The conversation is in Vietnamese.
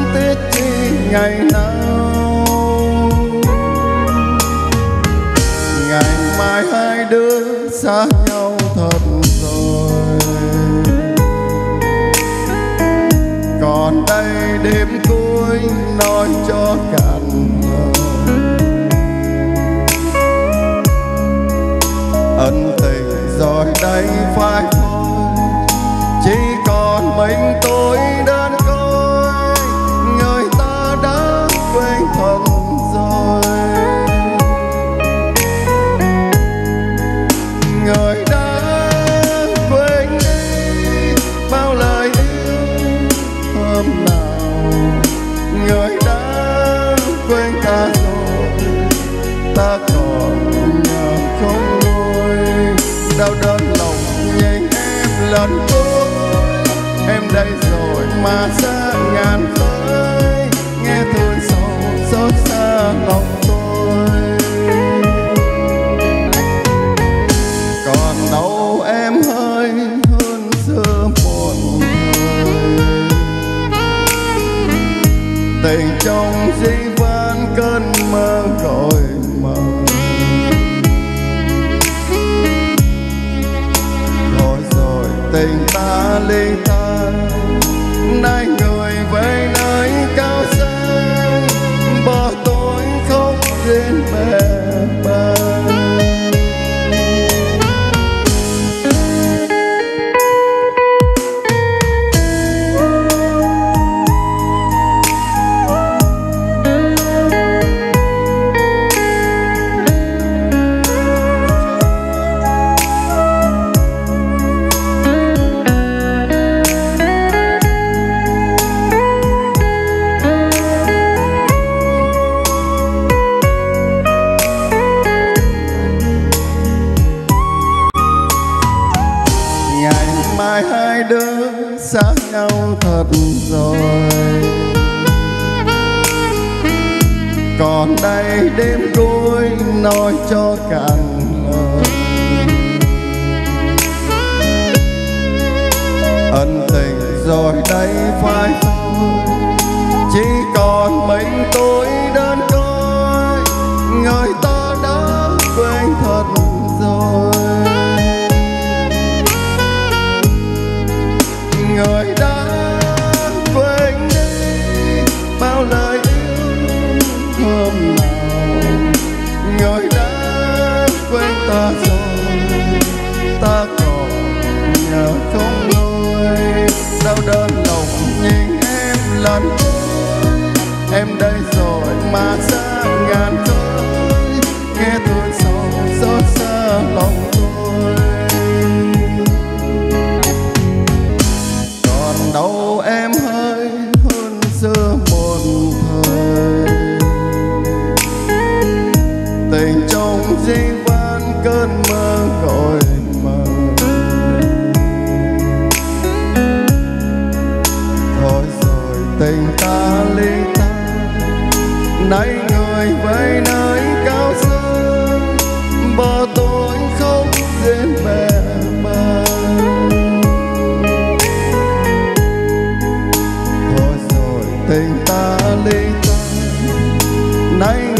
tiếc chi ngày nào. Ngày mai hai đứa xa nhau thật rồi, còn đây đêm cuối nói cho cạn lời. Ân tình rồi đây phải thôi, chỉ còn mình tôi đơn côi. Người ta đã quên thật rồi, người đã quên đi bao lời yêu hôm nào. Người đã quên ta rồi, ta còn nhớ không nguôi. Đau đớn lòng nhìn em lần cuối, em đây rồi mà xa ngàn khơi. Nghe thương sầu xót xa lòng tôi, còn đâu em hơi hơn xưa một thời. Tình trong dĩ vãng cơn mơ gọi mơ, rồi rồi tình ta ly tan. Nay người về nơi cao xa, bỏ tôi không duyên bè bờ. Mai hai đứa xa nhau thật rồi, còn đây đêm cuối nói cho cạn lời. Ân tình rồi đây phải thôi, chỉ còn mình tôi đơn côi. Người ta đã quên thật rồi, người đã quên đi bao lời yêu hôm nào. Người đã quên ta rồi, ta còn nhớ không nguôi. Đau đớn lòng nhìn em lần cuối, em đây rồi mà xa ngàn khơi. Nghe thương sầu xót xa lòng tôi, đâu em hơi hơn xưa một thời. Tình trong dĩ vãng cơn mơ gọi mơ, thôi rồi tình ta ly tan. Nay người về nơi cao xa, bỏ tôi không duyên bè bờ. Tình ta ly tan, nay